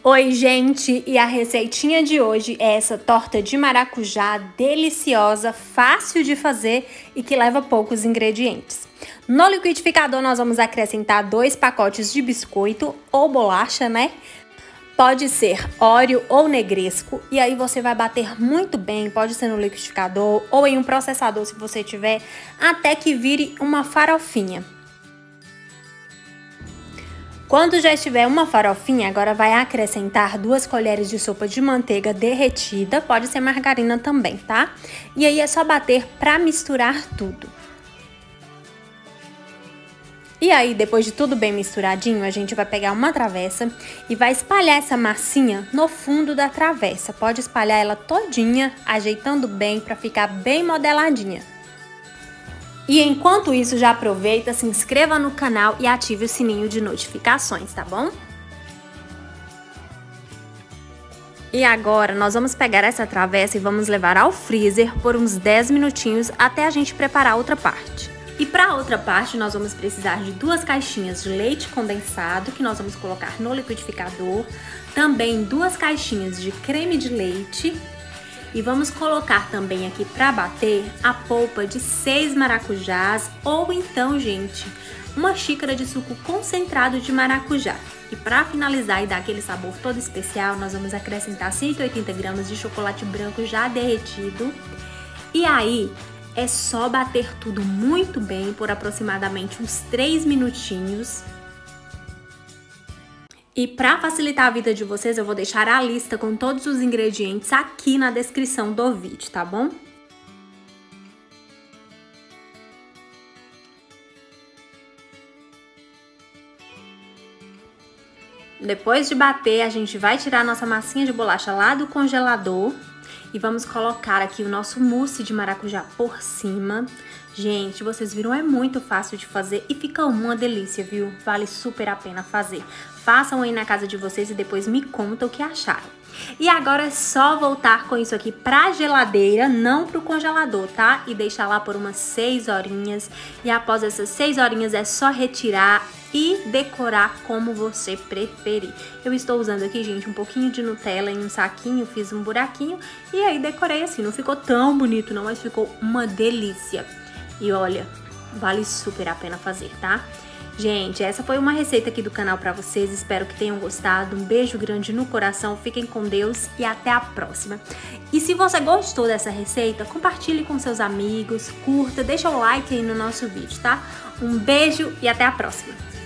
Oi, gente! E a receitinha de hoje é essa torta de maracujá deliciosa, fácil de fazer e que leva poucos ingredientes. No liquidificador nós vamos acrescentar 2 pacotes de biscoito ou bolacha, né? Pode ser Oreo ou Negresco, e aí você vai bater muito bem, pode ser no liquidificador ou em um processador se você tiver, até que vire uma farofinha. Quando já estiver uma farofinha, agora vai acrescentar 2 colheres de sopa de manteiga derretida, pode ser margarina também, tá? E aí é só bater para misturar tudo. E aí, depois de tudo bem misturadinho, a gente vai pegar uma travessa e vai espalhar essa massinha no fundo da travessa. Pode espalhar ela todinha, ajeitando bem para ficar bem modeladinha. E enquanto isso, já aproveita, se inscreva no canal e ative o sininho de notificações, tá bom? E agora, nós vamos pegar essa travessa e vamos levar ao freezer por uns 10 minutinhos até a gente preparar a outra parte. E para a outra parte, nós vamos precisar de 2 caixinhas de leite condensado, que nós vamos colocar no liquidificador. Também 2 caixinhas de creme de leite. E vamos colocar também aqui para bater a polpa de 6 maracujás ou então, gente, uma xícara de suco concentrado de maracujá. E para finalizar e dar aquele sabor todo especial, nós vamos acrescentar 180 gramas de chocolate branco já derretido. E aí é só bater tudo muito bem por aproximadamente uns 3 minutinhos. E para facilitar a vida de vocês, eu vou deixar a lista com todos os ingredientes aqui na descrição do vídeo, tá bom? Depois de bater, a gente vai tirar a nossa massinha de bolacha lá do congelador e vamos colocar aqui o nosso mousse de maracujá por cima. Gente, vocês viram, é muito fácil de fazer e fica uma delícia, viu? Vale super a pena fazer. Façam aí na casa de vocês e depois me contam o que acharam. E agora é só voltar com isso aqui pra geladeira, não pro congelador, tá? E deixar lá por umas 6 horinhas. E após essas 6 horinhas é só retirar e decorar como você preferir. Eu estou usando aqui, gente, um pouquinho de Nutella em um saquinho, fiz um buraquinho e aí decorei assim. Não ficou tão bonito não, mas ficou uma delícia. E olha, vale super a pena fazer, tá? Gente, essa foi uma receita aqui do canal pra vocês, espero que tenham gostado. Um beijo grande no coração, fiquem com Deus e até a próxima. E se você gostou dessa receita, compartilhe com seus amigos, curta, deixa o like aí no nosso vídeo, tá? Um beijo e até a próxima.